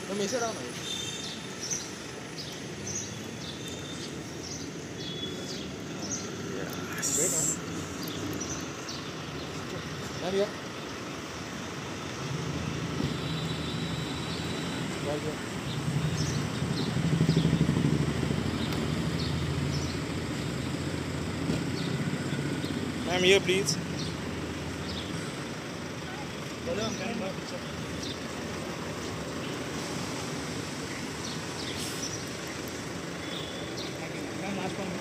No, me around now. Wait, man. Ma'am, here. Right here. Ma'am, here, please. Brother, I'm coming back. Ma'am, last one.